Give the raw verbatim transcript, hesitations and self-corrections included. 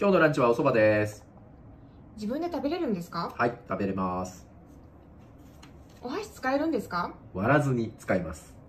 今日のランチはお蕎麦です。 自分で食べれるんですか？ はい、食べれます。 お箸使えるんですか？ 割らずに使います。